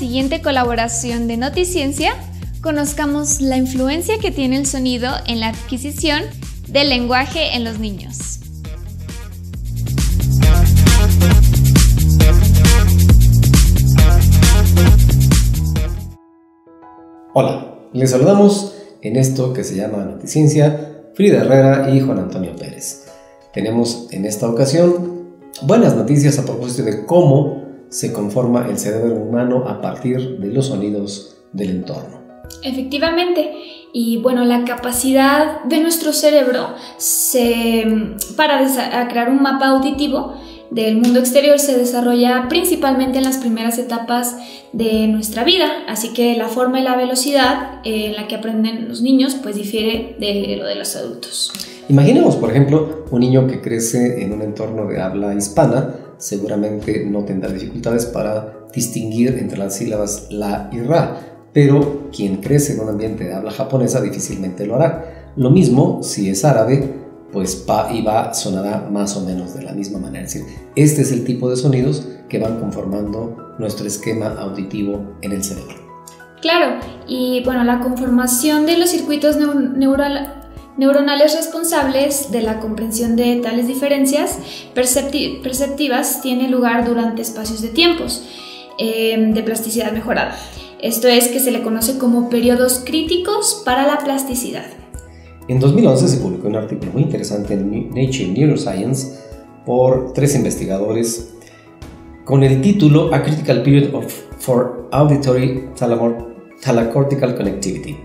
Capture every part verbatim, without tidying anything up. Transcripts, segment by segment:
siguiente colaboración de Noticiencia, conozcamos la influencia que tiene el sonido en la adquisición del lenguaje en los niños. Hola, les saludamos en esto que se llama Noticiencia, Frida Herrera y Juan Antonio Pérez. Tenemos en esta ocasión buenas noticias a propósito de cómo se conforma el cerebro humano a partir de los sonidos del entorno. Efectivamente, y bueno, la capacidad de nuestro cerebro se, para crear un mapa auditivo del mundo exterior se desarrolla principalmente en las primeras etapas de nuestra vida, así que la forma y la velocidad en la que aprenden los niños pues difiere de lo de los adultos. Imaginemos, por ejemplo, un niño que crece en un entorno de habla hispana, seguramente no tendrá dificultades para distinguir entre las sílabas la y ra, pero quien crece en un ambiente de habla japonesa difícilmente lo hará. Lo mismo si es árabe, pues pa y ba sonará más o menos de la misma manera. Es decir, este es el tipo de sonidos que van conformando nuestro esquema auditivo en el cerebro. Claro, y bueno, la conformación de los circuitos neur neural neuronales responsables de la comprensión de tales diferencias percepti perceptivas tiene lugar durante espacios de tiempos eh, de plasticidad mejorada. Esto es que se le conoce como periodos críticos para la plasticidad. En dos mil once se publicó un artículo muy interesante en Nature Neuroscience por tres investigadores con el título A Critical Period of, for Auditory Thalacortical Connectivity,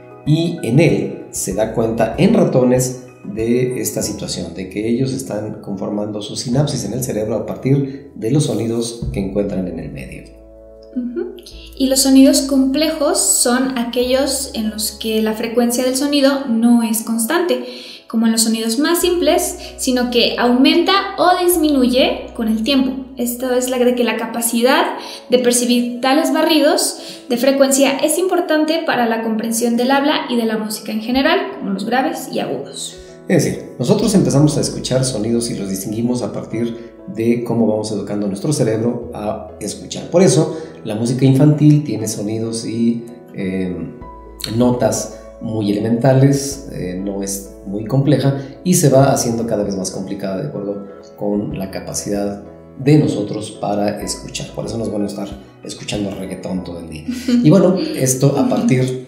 y en él se da cuenta en ratones de esta situación, de que ellos están conformando sus sinapsis en el cerebro a partir de los sonidos que encuentran en el medio. Uh-huh. Y los sonidos complejos son aquellos en los que la frecuencia del sonido no es constante, como en los sonidos más simples, sino que aumenta o disminuye con el tiempo. Esto es la de que la capacidad de percibir tales barridos de frecuencia es importante para la comprensión del habla y de la música en general, como los graves y agudos. Es decir, nosotros empezamos a escuchar sonidos y los distinguimos a partir de cómo vamos educando nuestro cerebro a escuchar. Por eso, la música infantil tiene sonidos y eh, notas muy elementales, eh, no es muy compleja y se va haciendo cada vez más complicada de acuerdo con la capacidad de nosotros para escuchar. Por eso no es bueno estar escuchando reggaetón todo el día. Y bueno, esto a partir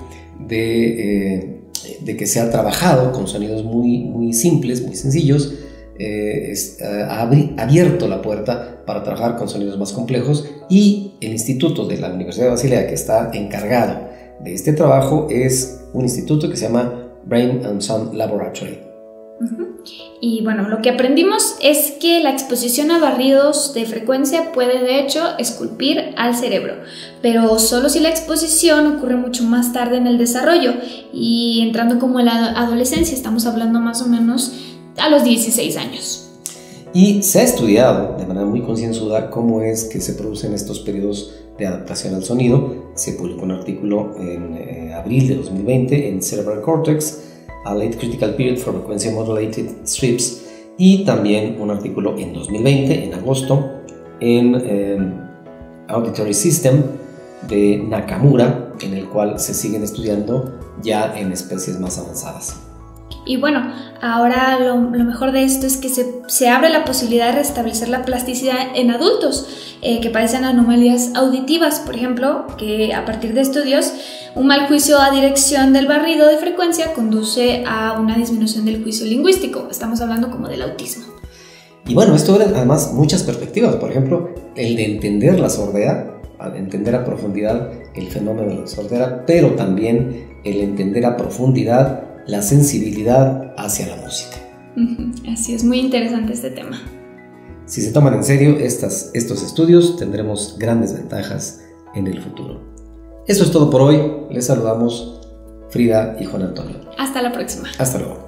de... Eh, de que se ha trabajado con sonidos muy, muy simples, muy sencillos, eh, es, eh, ha abierto la puerta para trabajar con sonidos más complejos, y el instituto de la Universidad de Basilea que está encargado de este trabajo es un instituto que se llama Brain and Sound Laboratory. Uh-huh. Y bueno, lo que aprendimos es que la exposición a barridos de frecuencia puede de hecho esculpir al cerebro, pero solo si la exposición ocurre mucho más tarde en el desarrollo y entrando como en la adolescencia, estamos hablando más o menos a los dieciséis años. Y se ha estudiado de manera muy concienzuda cómo es que se producen estos periodos de adaptación al sonido. Se publicó un artículo en eh, abril de dos mil veinte en Cerebral Cortex, A Late Critical Period for Frequency Modulated Strips, y también un artículo en dos mil veinte, en agosto, en eh, Auditory System de Nakamura, en el cual se siguen estudiando ya en especies más avanzadas. Y bueno, ahora lo, lo mejor de esto es que se, se abre la posibilidad de restablecer la plasticidad en adultos eh, que padecen anomalías auditivas, por ejemplo, que a partir de estudios, un mal juicio a dirección del barrido de frecuencia conduce a una disminución del juicio lingüístico. Estamos hablando como del autismo. Y bueno, esto abre además muchas perspectivas. Por ejemplo, el de entender la sordera, entender a profundidad el fenómeno de la sordera, pero también el entender a profundidad la sensibilidad hacia la música. Uh-huh. Así es, muy interesante este tema. Si se toman en serio estas, estos estudios, tendremos grandes ventajas en el futuro. Eso es todo por hoy. Les saludamos Frida y Juan Antonio. Hasta la próxima. Hasta luego.